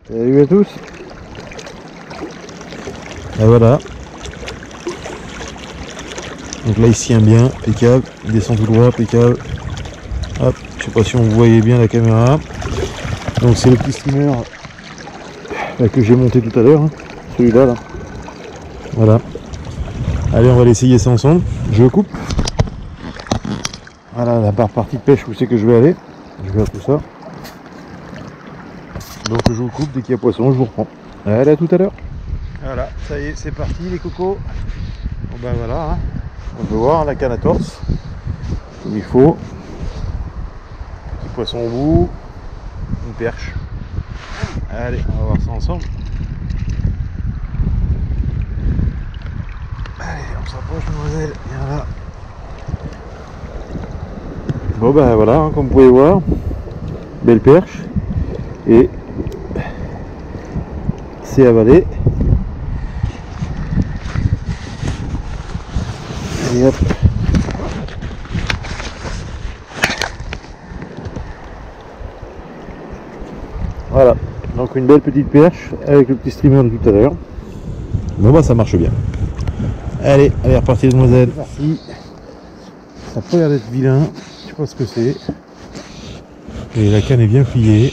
Salut à tous. Et voilà. Donc là il se tient bien, impeccable, il descend tout droit, impeccable. Hop, je sais pas si on voyait bien la caméra. Donc c'est le petit streamer que j'ai monté tout à l'heure, hein. Celui-là là. Voilà. Allez, on va l'essayer ça ensemble. Je le coupe. Voilà la barre partie de pêche où c'est que je vais aller. Je vais à tout ça. Donc je vous coupe, dès qu'il y a poisson, je vous reprends. Allez, à tout à l'heure. Voilà, ça y est, c'est parti les cocos. Bon ben voilà, hein. On peut voir la canne à torse, comme il faut. Petit poisson au bout, une perche. Allez, on va voir ça ensemble. Allez, on s'approche, mademoiselle. Viens là. Bon ben voilà, hein, comme vous pouvez voir, belle perche. Et c'est avalé. Et hop. Voilà, donc une belle petite perche avec le petit streamer de tout à l'heure. Bon bah ça marche bien. Allez, allez reparti mademoiselle. Merci. Ça a pas l'air d'être vilain, je sais pas ce que c'est. Et la canne est bien pliée.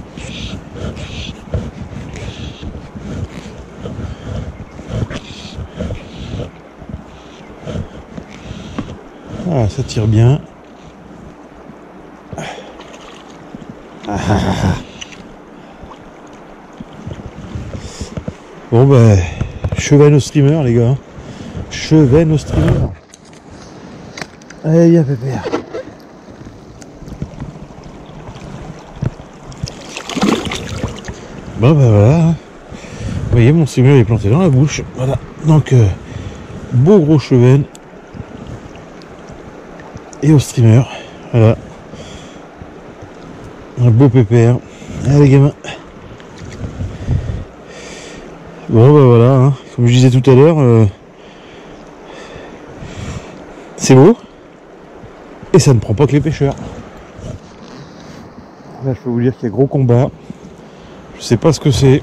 Ah, ça tire bien. Bon ben, chevaine au streamer les gars. Chevaine au streamer. Allez, y'a pépère. Bon ben voilà. Vous voyez, mon streamer est planté dans la bouche. Voilà. Donc, beau gros chevaine. Et au streamer. Voilà. Un beau pépère. Allez gamins. Bon ben voilà, hein. Comme je disais tout à l'heure, c'est beau. Et ça ne prend pas que les pêcheurs. Là je peux vous dire qu'il y a gros combat. Je sais pas ce que c'est.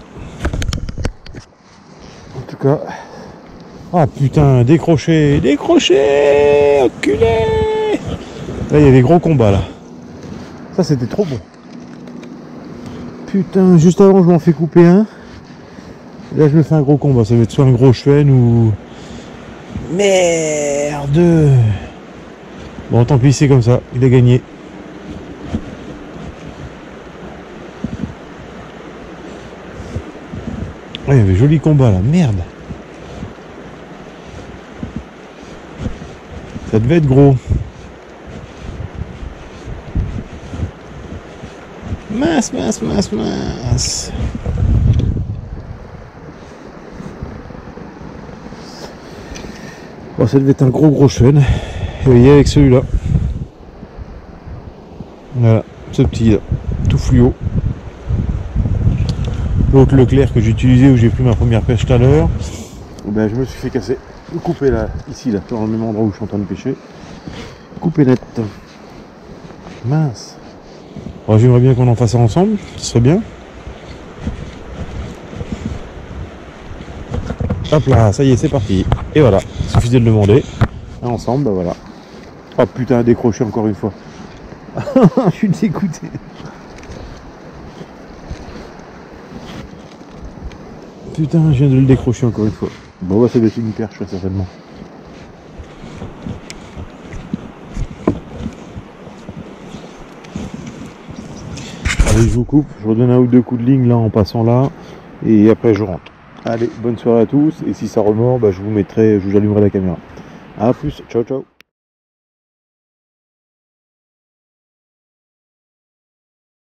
En tout cas. Ah putain, décroché, décroché, enculé. Là il y a des gros combats là. Ça c'était trop bon. Putain, juste avant je m'en fais couper un. Là je me fais un gros combat, ça va être soit un gros chêne ou... Merde. Bon tant pis, c'est comme ça, il a gagné. Ah, il y avait joli combat là, merde. Ça devait être gros. Mince, mince, mince, mince. Bon, ça devait être un gros chêne. Et vous voyez avec celui-là. Voilà, ce petit là, tout fluo. L'autre le clair que j'ai utilisé où j'ai pris ma première pêche tout à l'heure. Ben, je me suis fait casser. Couper là, ici là, dans le même endroit où je suis en train de pêcher. Couper net. Mince. Bon, j'aimerais bien qu'on en fasse ça ensemble, ce serait bien. Hop là, ça y est, c'est parti. Et voilà, il suffisait de le demander. Et ensemble, bah voilà. Oh putain, décroché encore une fois. Je suis dégoûté. Putain, je viens de le décrocher encore une fois. Bon, bah ça doit être une perche, certainement. Allez, je vous coupe, je redonne un ou deux coups de ligne là en passant là. Et après, je rentre. Allez, bonne soirée à tous. Et si ça remord, bah, je vous allumerai la caméra. A plus, ciao ciao.